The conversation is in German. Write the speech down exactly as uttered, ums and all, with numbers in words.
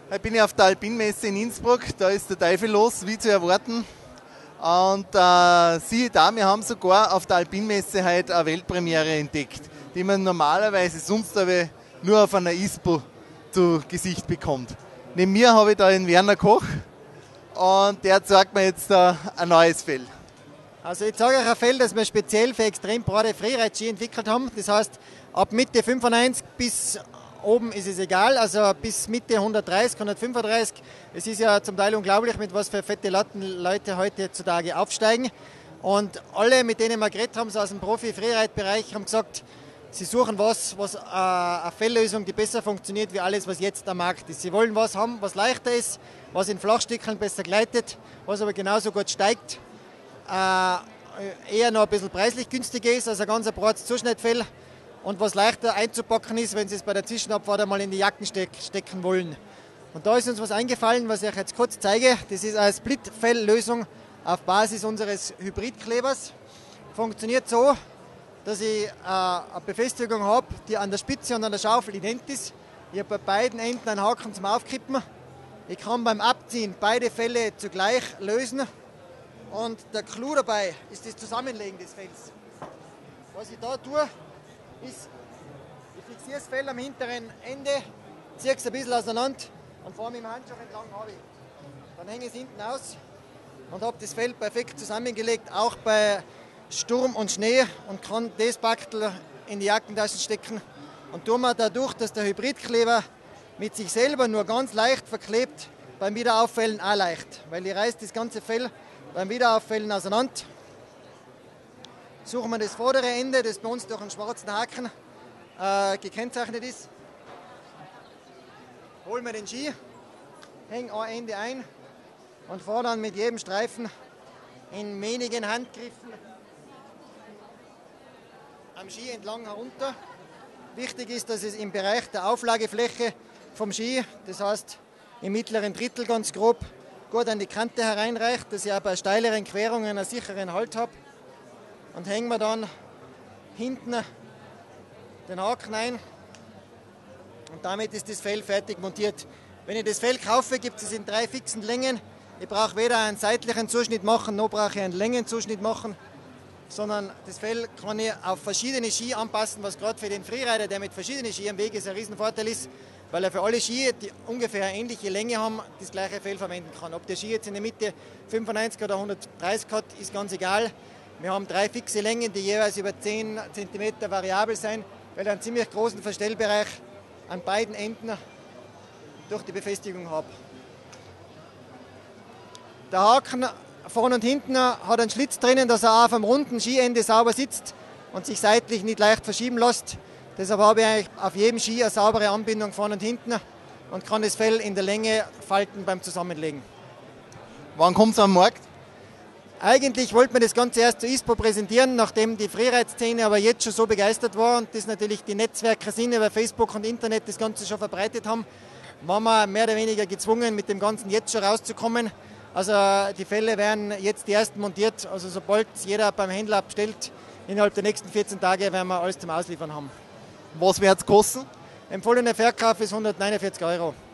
Heute bin ich auf der Alpinmesse in Innsbruck, da ist der Teufel los, wie zu erwarten. Und äh, siehe da, wir haben sogar auf der Alpinmesse heute eine Weltpremiere entdeckt, die man normalerweise sonst aber nur auf einer I S P O zu Gesicht bekommt. Neben mir habe ich da den Werner Koch und der zeigt mir jetzt äh, ein neues Fell. Also ich zeige euch ein Fell, das wir speziell für extrem breite Freeride-Ski entwickelt haben. Das heißt, ab Mitte fünfundneunzig bis oben ist es egal, also bis Mitte hundertdreißig, hundertfünfunddreißig. Es ist ja zum Teil unglaublich, mit was für fette Latten Leute heutzutage aufsteigen. Und alle, mit denen wir geredet haben, so aus dem Profi-Freeride-Bereich, haben gesagt, sie suchen was, was äh, eine Felllösung, die besser funktioniert wie alles, was jetzt am Markt ist. Sie wollen was haben, was leichter ist, was in Flachstückeln besser gleitet, was aber genauso gut steigt. Äh, eher noch ein bisschen preislich günstiger ist als ein ganz breites Zuschnittfell und was leichter einzupacken ist, wenn Sie es bei der Zwischenabfahrt einmal in die Jacken steck, stecken wollen. Und da ist uns was eingefallen, was ich euch jetzt kurz zeige. Das ist eine Split-Fell-Lösung auf Basis unseres Hybridklebers. Funktioniert so, dass ich äh, eine Befestigung habe, die an der Spitze und an der Schaufel ident ist. Ich habe bei beiden Enden einen Haken zum Aufkippen. Ich kann beim Abziehen beide Felle zugleich lösen. Und der Clou dabei ist das Zusammenlegen des Fells. Was ich da tue, ist, ich fixiere das Fell am hinteren Ende, ziehe es ein bisschen auseinander und fahre mit dem Handschuh entlang habe ich. Dann hänge ich es hinten aus und habe das Fell perfekt zusammengelegt, auch bei Sturm und Schnee, und kann das Backtel in die Jackentaschen stecken und tue mir dadurch, dass der Hybridkleber mit sich selber nur ganz leicht verklebt, beim Wiederauffällen auch leicht, weil ich reiße das ganze Fell beim Wiederauffällen auseinander. Suchen wir das vordere Ende, das bei uns durch einen schwarzen Haken äh, gekennzeichnet ist. Holen wir den Ski, hängen ein Ende ein und fahren dann mit jedem Streifen in wenigen Handgriffen am Ski entlang herunter. Wichtig ist, dass es im Bereich der Auflagefläche vom Ski, das heißt im mittleren Drittel ganz grob, gut an die Kante hereinreicht, dass ich auch bei steileren Querungen einen sicheren Halt habe. Und hängen wir dann hinten den Haken ein und damit ist das Fell fertig montiert. Wenn ich das Fell kaufe, gibt es in drei fixen Längen. Ich brauche weder einen seitlichen Zuschnitt machen, noch brauche ich einen Längenzuschnitt machen, sondern das Fell kann ich auf verschiedene Ski anpassen, was gerade für den Freerider, der mit verschiedenen Ski am Weg ist, ein Riesenvorteil ist, weil er für alle Ski, die ungefähr eine ähnliche Länge haben, das gleiche Fell verwenden kann. Ob der Ski jetzt in der Mitte fünfundneunzig oder hundertdreißig hat, ist ganz egal. Wir haben drei fixe Längen, die jeweils über zehn Zentimeter variabel sein, weil ich einen ziemlich großen Verstellbereich an beiden Enden durch die Befestigung habe. Der Haken vorne und hinten hat einen Schlitz drinnen, dass er auf einem runden Skiende sauber sitzt und sich seitlich nicht leicht verschieben lässt. Deshalb habe ich eigentlich auf jedem Ski eine saubere Anbindung vorne und hinten und kann das Fell in der Länge falten beim Zusammenlegen. Wann kommt es am Markt? Eigentlich wollte man das Ganze erst zur I S P O präsentieren, nachdem die Freeride-Szene aber jetzt schon so begeistert war und das natürlich die Netzwerke sind über Facebook und Internet das Ganze schon verbreitet haben, waren wir mehr oder weniger gezwungen, mit dem Ganzen jetzt schon rauszukommen. Also die Fälle werden jetzt die ersten montiert, also sobald jeder beim Händler bestellt, innerhalb der nächsten vierzehn Tage werden wir alles zum Ausliefern haben. Was wird es kosten? Empfohlener Verkauf ist hundertneunundvierzig Euro.